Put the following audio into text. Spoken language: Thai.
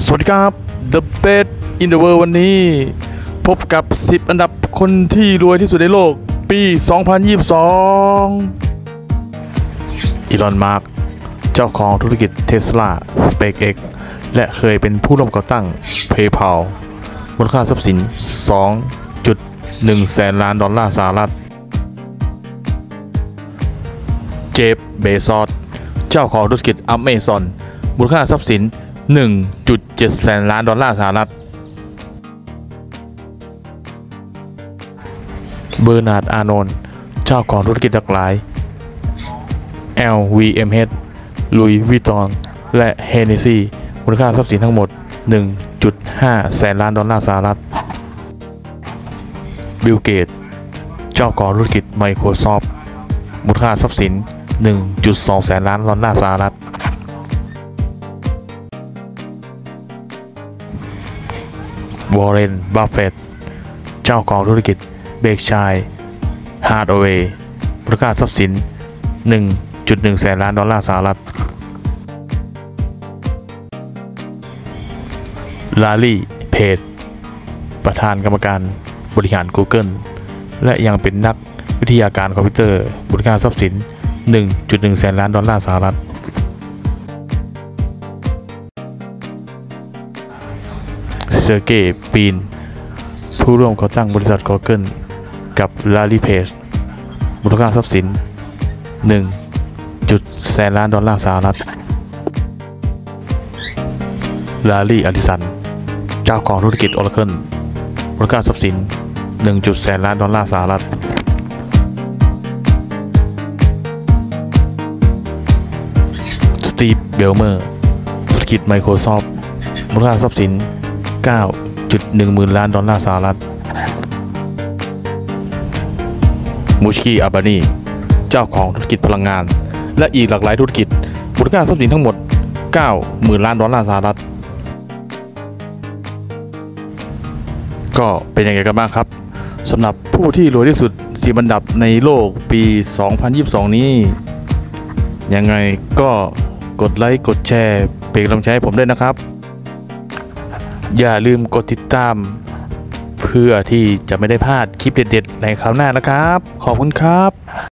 สวัสดีครับ The Best in the World วันนี้พบกับ 10 อันดับคนที่รวยที่สุดในโลกปี 2022 อีลอน มาร์กเจ้าของธุรกิจ Tesla SpaceX และเคยเป็นผู้ร่วมก่อตั้ง PayPal มูลค่าทรัพย์สิน 2.1 แสนล้านดอลลาร์สหรัฐเจฟ เบซอสเจ้าของธุรกิจ Amazon มูลค่าทรัพย์สิน 1.7 แสนล้านดอลลาร์สหรัฐเบอร์นาร์ด อาร์โนลด์เจ้าของธุรกิจหลากหลาย LVMH ลุยส์วิตตองและเฮเนสซี่มูลค่าทรัพย์สินทั้งหมด 1.5 แสนล้านดอลลาร์สหรัฐบิล เกตส์เจ้าของธุรกิจ Microsoft มูลค่าทรัพย์สิน 1.2 แสนล้านดอลลาร์สหรัฐวอร์เรน บัฟเฟตต์เจ้าของธุรกิจเบรกชัย ฮาร์ดเวย์มูลค่าทรัพย์สิน 1.1 แสนล้านดอลลาร์สหรัฐลารี เพจประธานกรรมการบริหาร Google และยังเป็นนักวิทยาการคอมพิวเตอร์มูลค่าทรัพย์สิน 1.1 แสนล้านดอลลาร์สหรัฐเซอร์เกย์ ปีนผู้ร่วมก่อตั้งบริษัท Google กับลารี เพจมูลค่าทรัพย์สิน 1.1 แสนล้านดอลลาร์สหรัฐลารี อลิสันเจ้าของธุรกิจ Oracle มูลค่าทรัพย์สิน 1.1 แสนล้านดอลลาร์สหรัฐสตีฟ เบลเมอร์ธุรกิจ Microsoft มูลค่าทรัพย์สิน 9.1 หมื่นล้านดอลลาร์สหรัฐมูชคี อาบานีเจ้าของธุรกิจพลังงานและอีกหลากหลายธุรกิจมูลค่าทรัพย์สินทั้งหมด 90,000 ล้านดอลลาร์สหรัฐก็เป็นยังไงกันบ้างครับสำหรับผู้ที่รวยที่สุด10 อันดับในโลกปี 2022 นี้ยังไงก็กดไลค์กดแชร์เป็นกำลังใจให้ผมด้วยนะครับอย่าลืมกดติดตามเพื่อที่จะไม่ได้พลาดคลิปเด็ดๆในคราวหน้านะครับขอบคุณครับ